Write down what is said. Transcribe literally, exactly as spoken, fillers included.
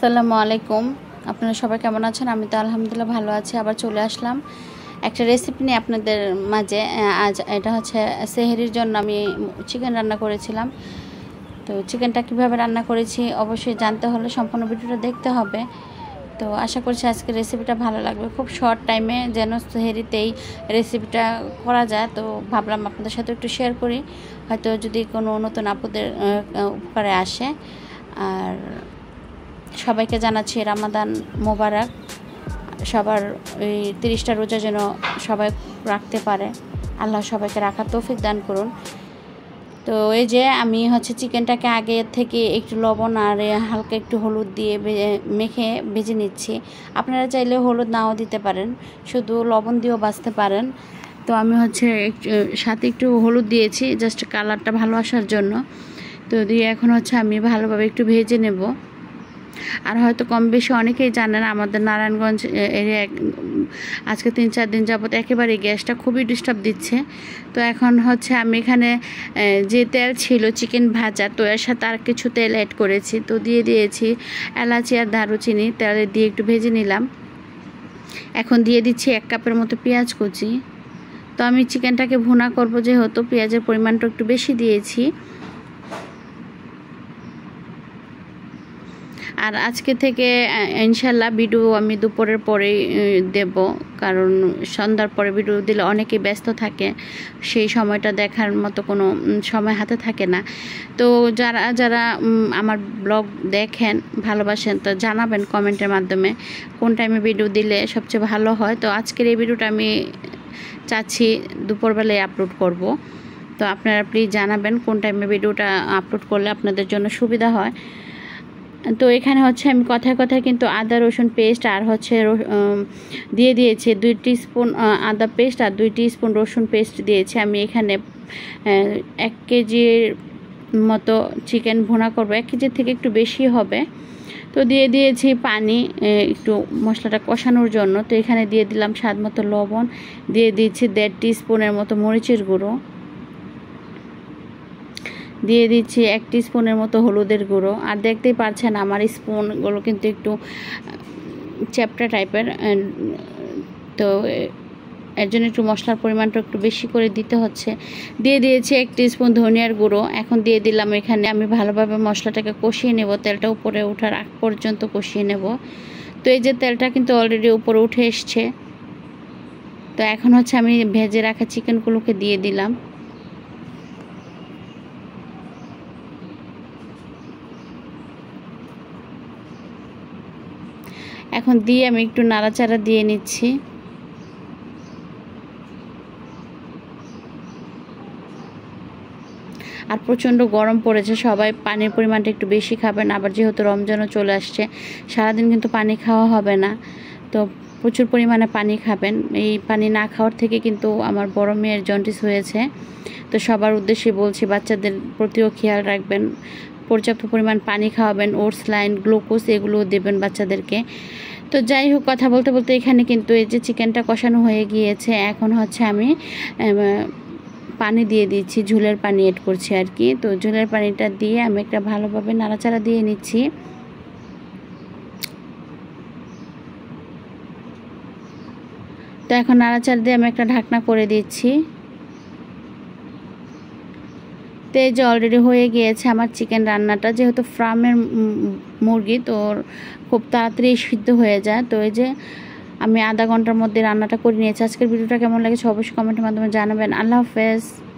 আসসালামু আলাইকুম। আপনারা সবাই কেমন আছেন? আমি তো আলহামদুলিল্লাহ ভালো আছি। আবার চলে আসলাম একটা রেসিপি নিয়ে আপনাদের মাঝে। আজ এটা হচ্ছে সেহরির জন্য আমি চিকেন রান্না করেছিলাম। তো চিকেনটা কিভাবে রান্না করেছি অবশ্যই জানতে হলে সম্পূর্ণ ভিডিওটা দেখতে হবে। তো আশা করছি আজকের রেসিপিটা ভালো লাগবে। খুব শর্ট টাইমে যেন সেহরিতেই রেসিপিটা করা যায়, তো ভাবলাম আপনাদের সাথে একটু শেয়ার করি, হয়তো যদি কোনো নতুন আপুদের উপকারে আসে। আর সবাইকে জানাচ্ছি রামাদান মোবারক। সবার ওই তিরিশটা রোজা যেন সবাই রাখতে পারে, আল্লাহ সবাইকে রাখার তৌফিক দান করুন। তো এই যে আমি হচ্ছে চিকেনটাকে আগে থেকে একটু লবণ আর হালকা একটু হলুদ দিয়ে মেখে ভেজে নিচ্ছি। আপনারা চাইলে হলুদ নাও দিতে পারেন, শুধু লবণ দিয়েও বাছতে পারেন। তো আমি হচ্ছে সাথে একটু হলুদ দিয়েছি জাস্ট কালারটা ভালো আসার জন্য। তো দিয়ে এখন হচ্ছে আমি ভালোভাবে একটু ভেজে নেব। আর হয়তো কম বেশি অনেকেই জানেন আমাদের নারায়ণগঞ্জ এরিয়া আজকে তিন চার দিন যাবত একেবারে গ্যাসটা খুবই ডিস্টার্ব দিচ্ছে। তো এখন হচ্ছে আমি এখানে যে তেল ছিল চিকেন ভাজা, তো এর সাথে আর কিছু তেল অ্যাড করেছি। তো দিয়ে দিয়েছি এলাচি আর দারুচিনি, তেলে দিয়ে একটু ভেজে নিলাম। এখন দিয়ে দিচ্ছি এক কাপের মতো পেঁয়াজ কুচি। তো আমি চিকেনটাকে ভুনা করব, যেহেতু পেঁয়াজের পরিমাণটা একটু বেশি দিয়েছি। আর আজকে থেকে ইনশাল্লাহ ভিডিও আমি দুপুরের পরেই দেব, কারণ সন্ধ্যার পরে ভিডিও দিলে অনেকেই ব্যস্ত থাকে, সেই সময়টা দেখার মতো কোনো সময় হাতে থাকে না। তো যারা যারা আমার ব্লগ দেখেন ভালোবাসেন, তো জানাবেন কমেন্টের মাধ্যমে কোন টাইমে ভিডিও দিলে সবচেয়ে ভালো হয়। তো আজকের এই ভিডিওটা আমি চাচ্ছি দুপুরবেলায় আপলোড করব। তো আপনারা প্লিজ জানাবেন কোন টাইমে ভিডিওটা আপলোড করলে আপনাদের জন্য সুবিধা হয়। তো এখানে হচ্ছে আমি কথায় কথায় কিন্তু আদা রসুন পেস্ট আর হচ্ছে দিয়ে দিয়েছি দুই টিস্পুন আদা পেস্ট আর দুই টিস্পুন রসুন পেস্ট দিয়েছি। আমি এখানে এক কেজির মতো চিকেন ভুনা করবো, এক কেজির থেকে একটু বেশি হবে। তো দিয়ে দিয়েছি পানি একটু মশলাটা কষানোর জন্য। তো এখানে দিয়ে দিলাম স্বাদ মতো লবণ, দিয়ে দিয়েছি দেড় টিস্পুনের মতো মরিচের গুঁড়ো, দিয়ে দিচ্ছি এক স্পুনের মতো হলুদের গুঁড়ো। আর দেখতেই পাচ্ছেন আমার স্পুনগুলো কিন্তু একটু চ্যাপটা টাইপের, তো এর জন্য একটু মশলার পরিমাণটা একটু বেশি করে দিতে হচ্ছে। দিয়ে দিয়েছি এক স্পুন ধনিয়ার গুঁড়ো। এখন দিয়ে দিলাম এখানে আমি ভালোভাবে মশলাটাকে কষিয়ে নেব, তেলটা উপরে ওঠার আগ পর্যন্ত কষিয়ে নেব। তো এই যে তেলটা কিন্তু অলরেডি উপরে উঠে এসছে। তো এখন হচ্ছে আমি ভেজে রাখা চিকেনগুলোকে দিয়ে দিলাম। এখন দিয়ে আমি একটু নাড়াচাড়া দিয়ে নিচ্ছি। আর প্রচণ্ড গরম পড়েছে, সবাই পানির পরিমাণটা একটু বেশি খাবেন। আবার যেহেতু রমজানও চলে আসছে, সারাদিন কিন্তু পানি খাওয়া হবে না, তো প্রচুর পরিমাণে পানি খাবেন। এই পানি না খাওয়ার থেকে কিন্তু আমার বড় মেয়ের জন্ডিস হয়েছে। তো সবার উদ্দেশ্যে বলছি বাচ্চাদের প্রতিও খেয়াল রাখবেন, পর্যাপ্ত পরিমাণ পানি খাওয়াবেন, ওটস লাইন গ্লুকোজ এগুলো দেবেন বাচ্চাদেরকে। তো যাই হোক, কথা বলতে বলতে এখানে কিন্তু এই যে চিকেনটা কষানো হয়ে গিয়েছে। এখন হচ্ছে আমি পানি দিয়ে দিচ্ছি, ঝোলের পানি এড করছি আর কি। তো ঝোলের পানিটা দিয়ে আমি একটা ভালোভাবে নাড়াচাড়া দিয়ে নিচ্ছি। তো এখন নাড়াচাড়া দিয়ে আমি একটা ঢাকনা করে দিচ্ছি। তো এই যে অলরেডি হয়ে গিয়েছে আমার চিকেন রান্নাটা। যেহেতু ফার্মের মুরগি, তো খুব তাড়াতাড়ি সিদ্ধ হয়ে যায়। তো এই যে আমি আধা ঘন্টার মধ্যে রান্নাটা করে নিয়েছি। আজকের ভিডিওটা কেমন লাগেছে অবশ্যই কমেন্টের মাধ্যমে জানাবেন। আল্লাহ হাফেজ।